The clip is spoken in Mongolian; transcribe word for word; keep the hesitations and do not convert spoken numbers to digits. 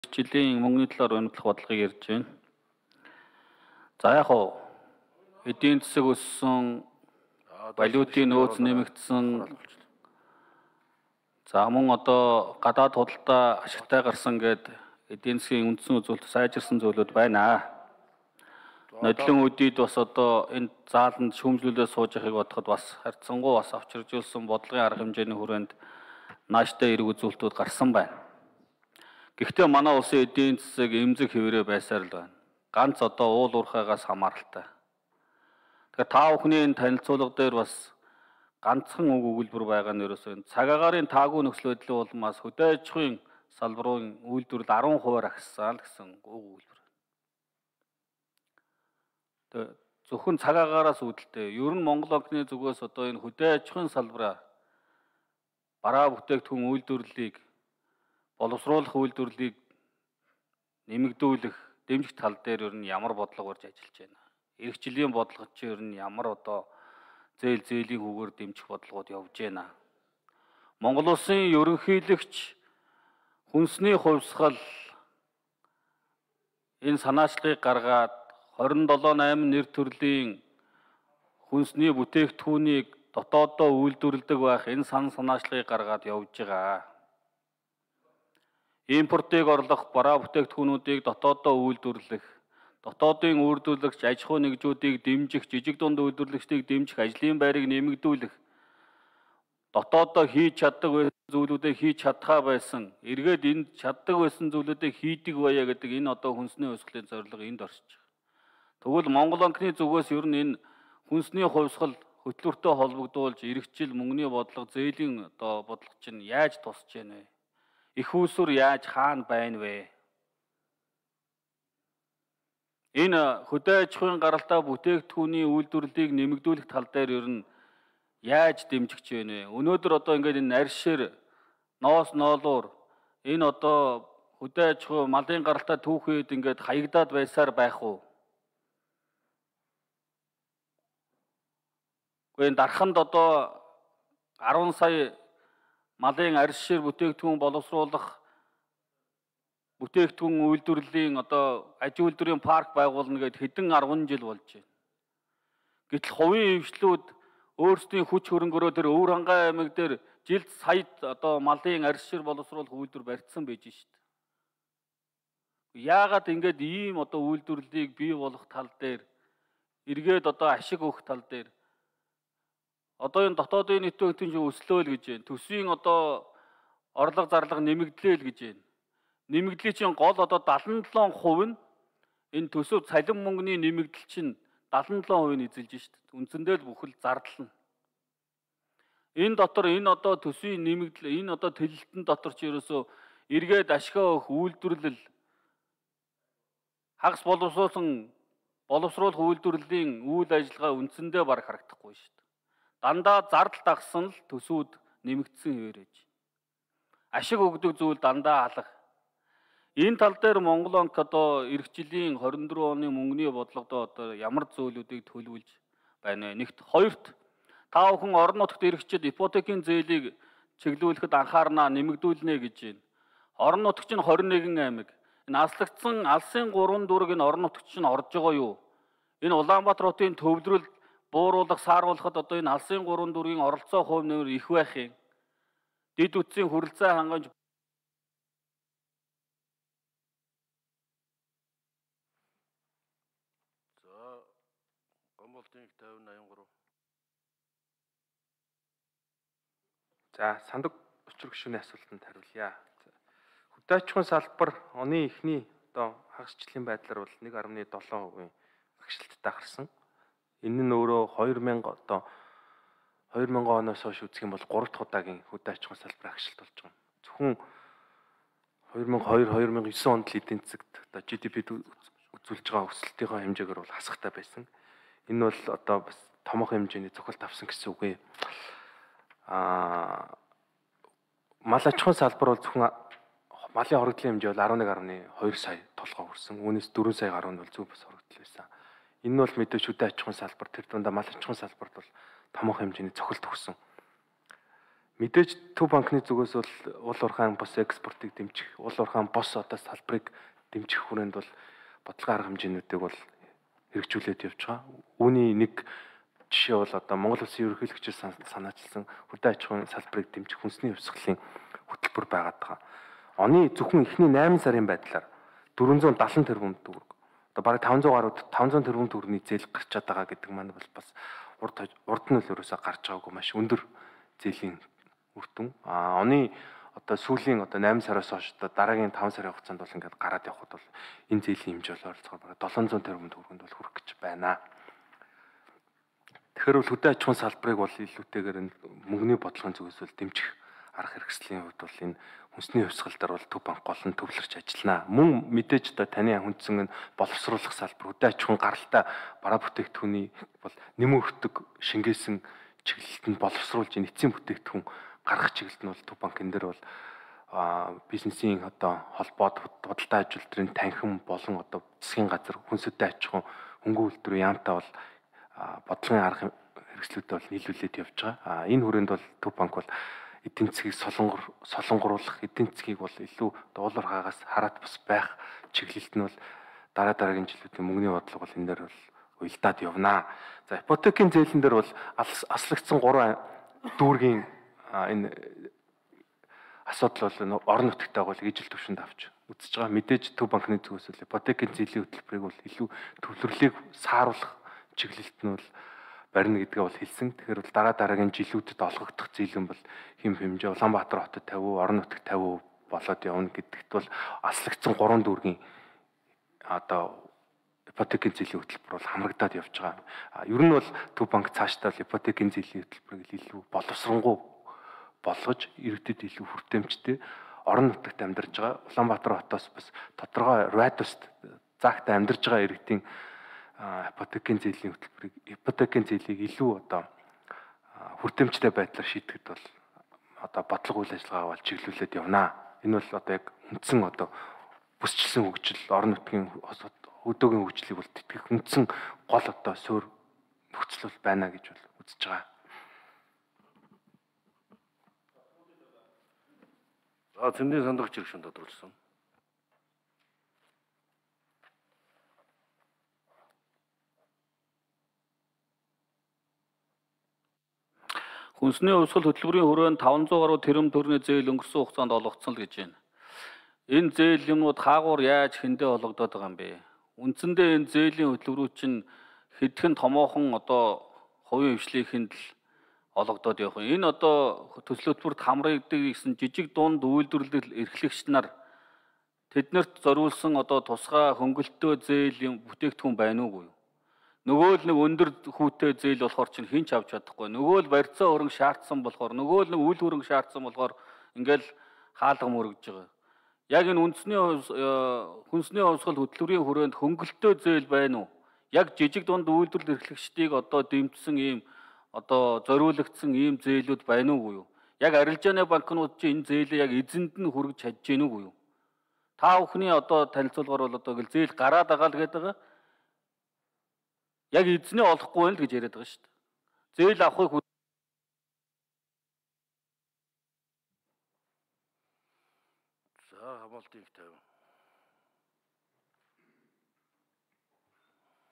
жилийн мөнгөний талаар өнөдлөх бодлогыг ярьж байна. За яг хоо эдийн засаг өссөн, валютын нөөц нэмэгдсэн. За мөн одоо гадаад худалдаа ашигтай гарсан гэд эдийн засгийн үндсэн үзүүлэлт сайжирсан зүйлүүд байна. Нодлон үдийд бас одоо энэ зааланд шүүмжлүүлээ сууж байгааг бодоход бас харьцангуй бас авчиржуулсан бодлогын арга хэмжээний хүрээнд нааштай эрг үзүүлэлтүүд гарсан байна. Гэхдээ манай улсын эдийн засаг эмзэг хэврээ байсаар л байна. Ганц одоо уул уурхайгаас хамааралтай. Тэгэхээр та бүхний энэ танилцуулга дээр бас ганцхан үг өгүүлбэр байгаа нь ерөөсөө цаг агаарын таагүй нөхцөл байдлын улмаас хөдөө аж ахуйн салбарын үйлдвэрлэл арван хувиар агссан л гэсэн үг өгүүлбэр. Тэгээ зөвхөн цаг агаараас үүдэлтэй. Ер нь Монгол банкны зүгээс одоо энэ хөдөө аж ахуйн салбараа бараа бүтээгдэхүүн үйлдвэрлэлийг боловсруулах үйлдвэрлэлийг нэмэгдүүлэх дэмжих тал дээр ер нь ямар бодлого барьж ажиллаж байна. Ирэх жилийн бодлого чи ер нь ямар одоо зээл зээлийн хүүгээр дэмжих бодлогод явж байна. Монгол улсын ерөнхийлөгч хүнсний хувьсгал энэ санаачлагыг гаргаад хорин долоо найм нэр төрлийн хүнсний бүтээгдэхүүнийг дотооддоо үйлдвэрлэдэг байх энэ сан санаачлагыг гаргаад явж байгаа. Импортыг орлох, бараа бүтээгдэхүүнүүдийг дотооддоо үйлдвэрлэх, дотоодын үйлдвэрлэгч аж ахуй нэгжүүдийг дэмжих, жижиг дунд үйлдвэрлэгчдийг дэмжих, ажлын байрыг нэмэгдүүлэх, дотооддоо хийж чаддаг байсан зүйлүүдээ хийж чадхаа байсан, эргээд энд чаддаг байсан зүйлүүдийг хийдэг байя гэдэг энэ одоо хүнсний хувьсгалын зорилго энд оршиж байгаа. Тэгвэл Монгол банкны зүгээс ер нь энэ хүнсний хувьсгал хөтөлбөртэй холбогдуулж ирэх жил мөнгөний бодлого, зээлийн одоо бодлого чинь яаж тусч байна вэ? Их усүр яаж хаана байна вэ? Энэ хөдөө аж ахуйн гаралтай бүтээгдэхүүний үйлдвэрлэлийг нэмэгдүүлэх тал дээр ер нь яаж дэмжигч байна вэ? Өнөөдөр одоо ингээд энэ арьсшир, ноос ноолуур энэ одоо хөдөө аж ахуй малын гаралтай түүхэд ингээд хаягдаад байсаар байх уу? Гэхдээ дарханд одоо арван сая малын арьсшир бүтээгдэхүүн боловсруулах бүтээгдэхүүн үйлдвэрлэлийн одоо аж үйлдвэрийн парк байгуулна гэд хэдэн арван жил болж байна. Гэтэл хувийн эвшлүүд өөрсдийн хүч хөрөнгөөрөө тэр Өвөр Хангай аймаг дээр жилд сая одоо малын арьсшир боловсруулах үйлдвэр барьсан байж шít. Яагаад ингэж ийм одоо үйлдвэрлэлийг бий болох тал дээр эргээд одоо ашиг өгөх тал дээр одоо энэ дотоодын нийт бүтээгдэхүүн өслөө л гэж байна. Төсвийн одоо орлого зарлага нэмэгдлээ л гэж байна. Нэмэгдлийн чинь гол одоо дадлан долоон хувь нь энэ төсөв цалин мөнгөний нэмэгдэл чинь дадлан долоон хувийг эзэлж шít. Үндсэндээ л бүхэл зардал нь. Энэ дотор энэ одоо төсвийн нэмэгдэл энэ одоо төлөлтөн дотор ч ерөөсөө эргээд ашгаа өгөх үйлдвэрлэл хагас боловсруулсан боловсруулах үйлдвэрлэлийн үйл ажиллагаа үндсэндээ бараг харагдахгүй шít. Дандаа зардал дагсан л төсвүүд нэмэгдсэн хэвээрэж. Ашиг өгдөг зүйл дандаа алга. Энэ тал дээр Монгол банк одоо эх жилийн хорин дөрөв оны мөнгөний бодлогодоо одоо ямар зөвлөдүүдийг төлөвлөж байна вэ? Нэгт хоёрт та бүхэн орон нутагт иргэчид ипотекийн зээлийг чиглүүлэхэд анхаарнаа нэмэгдүүлнэ гэж байна. Орон нутагт чинь хорин нэгэн аймаг. Энэ аслагдсан алсын гурван дүүрэг энэ орон нутагт чинь орж байгаа юу? Энэ Улаанбаатар хотын төвлөрөл бууруулах, сааруулахад одоо энэ алсын гурван дүүргийн оролцоо хувь нэмэр их байх юм. Дид үтсийн хүрэлцээ хангамж За Гомболтын тавь найман гурав. За сандаг учир гишүүний асуултанд хариулъя. Хөдөө аж ахуйн салбар оны эхний одоо хагасчлалын байдлаар бол нэг гаруй долоон хувийн агшилттай гарсан. Энэ нь өөрөө хоёр мянга одоо хоёр мянган оноос хойш үзэх юм бол гурав дахь удаагийн хөдөө аж ахуйн салбар агшилт болж байгаа. Зөвхөн хоёр мянга хоёр - хоёр мянга девять онд л эдийн засагт одоо жи ди пи үзүүлж байгаа өсөлтийн хэмжээгээр бол хасагтай байсан. Энэ бол одоо бас томоохон хэмжээний цохилт авсан гэсэн үг ээ. Аа мал аж ахуйн салбар бол зөвхөн малын хоригдлын хэмжээ бол арван нэг гаруй хоёр сая толгой хүрсэн. Үүнээс дөрвөн сая гаруй нь бол зөв бас хоригдол байсан. Энэ нь бол мэдээж хөдөө аж ахуйн салбар тэр дундаа мал аж ахуйн салбарт бол томоохон хэмжээний цохилт өгсөн. Мэдээж Төв банкны зүгээс бол уул уурхайн бос экспортыг дэмжих, уул уурхайн бос одоо салбарыг дэмжих хүрээнд бол бодлого арга хэмжээнүүдийг бол хэрэгжүүлээд явж байгаа. Үүний нэг жишээ бол одоо Монгол Улсын ерөнхийлөгчөөр санаачилсан хөдөө аж ахуйн салбарыг дэмжих хүнсний хувьсгалын хөтөлбөр байгаад байгаа. Оны зөвхөн эхний найман сарын байдлаар дөрвөн зуун даатан тэрбум төгрөг. Одоо бараг таван зуун гаруй таван зуун тэрбум төгрөгийн зээл гарчаад байгаа гэдэг маань бол бас урд урд нь л ерөөсө гарч байгаагүй маш өндөр зээлийн үр дүн. А оны одоо сүүлийн одоо найман сараас хойш одоо дараагийн таван сарын хугацаанд бол ингээд гараад явхад бол энэ зээлийн хэмжээ бол ойролцоогоор бараг долоон зуун тэрбум төгрөгөнд бол хүрэх гэж байна. Тэгэхээр бол хөдөө аж ахуйн салбарыг бол илүүтэйгээр мөнгөний бодлогын зүгээс бол дэмжих арга хэрэгслийн хувьд бол энэ хүнсний хувьсгал дээр бол Төв банк гол нь төвлөрч ажиллана. Мөн мэдээж одоо таны хүндсэн нь боловсруулах салбар хөдөө аж ахуйн гаралтай бараа бүтээгдэхүүний бол нэмэн өртөг шингээсэн чиглэлд нь боловсруулж эцсийн бүтээгдэхүүн гаргах чиглэлд нь бол Төв банк энэ дээр бол бизнесийн одоо холбоод худалдаа ажилтны танхим болон одоо засгийн газар хүнсэтэй аж ахуйн хөнгөн үйлдвэрийн яамтай бол бодлогын арга хэрэгслүүдэд бол нийлүүлээд явж байгаа. А энэ хүрээнд бол Төв банк бол эдийн засгийг солонгор солонгоруулах, эдийн засгийг бол илүү дуулуур хаагаас хараат бас байх чиглэлд нь бол дараа дараагийн жилүүдийн мөнгөний бодлого бол энэ дээр бол уялдаад явнаа. За ипотекийн зээлэн дээр бол аслагдсан гурван дүүргийн энэ асуудал бол орон нутгатайг бол ижил төвшөнд авч үзэж байгаа. Мэдээж Төв банкны зүгээс л ипотекийн зээлийн хөтөлбөрийг бол илүү төвлөрлийг сааруулах чиглэлд нь бол барина гэдгээ бол хэлсэн. Тэгэхээр бол дараа дараагийн жилүүдэд олгогдох зээлэн бол хэм хэмжээ Улаанбаатар хотод тавиа, орон нутагт тавиа болоод явна гэдэгт бол аслагдсан гурван дүүргийн одоо ипотекийн зээлийн хөтөлбөр бол хамрагдаад явж байгаа. Ер нь бол Төв банк цаашдаа ипотекийн зээлийн хөтөлбөрийг илүү боловсронгуй болгож иргэдэд илүү хүртээмжтэй орон нутагт амьдарч байгаа Улаанбаатар хотоос бас тодорхой радиуст загт амьдарч байгаа иргэдийн ипотекийн зээлийн хөтөлбөрийг ипотекийн зээлийг илүү одоо хүртээмжтэй байдлаар шийдэхэд бол одоо бодлого үйл ажиллагаа бол чиглүүлээд явнаа. Энэ бол одоо яг үндсэн одоо бүсчилсэн хөгжил орон нутгийн хөдөөгийн хөгжлийг бол тэтгэх үндсэн гол одоо суурь нөхцөл бол байна гэж бол үзэж байгаа. А цэндийн сандагч иргэн тодруулсан. Хүнсний хувьсгал хөтөлбөрийн хүрээнд таван зуун гаруй тэрбум төгрөгийн зээл өнгөрсөн хугацаанд олгогдсон л гэж байна. Энэ зээл юмнууд хаагуур яаж хэндээ олгодоод байгаа юм бэ? Үндсэндээ энэ зээлийн хөтөлбөрүүд чинь хэдхэн томоохон одоо хувийн хвшлийн л олгодоод явах юм. Энэ одоо төсөл хөтөлбөрт хамрагддаг гэсэн жижиг дунд үйлдвэрлэл эрхлэгч нар тэднэрт зориулсан одоо тусгай хөнгөлтөө зээл юм бүтээгдэхүүн байна уугүй юу? Нөгөө л нэг өндөр хүүтэй зээл болохоор чинь хинч авч чадахгүй. Нөгөө л барьцаа хөрөнгө шаардсан болохоор, нөгөө л нэг үйл хөрөнгө шаардсан болохоор ингээл хаалга мөрөгж байгаа. Яг энэ үндэсний хүнсний хувьсгал хөтөлбөрийн хүрээнд хөнгөлтөө зээл байна уу? Яг жижиг дунд үйлдвэрлэл эрхлэгчдийг одоо дэмжсэн ийм одоо зориулагдсан ийм зээлүүд байна уугүй юу? Яг арилжааны банкнууд чинь энэ зээлээ яг эзэнд нь хүргэж чадж гэнэ үгүй юу? Та бүхний одоо танилцуулгаар бол одоо ингээл зээл гараад байгаа л гэдэг байгаа. Яг эзнээ олохгүй байл гэж яриад байгаа шүү дээ. Зээл авахыг За хамгаалтын их тавина.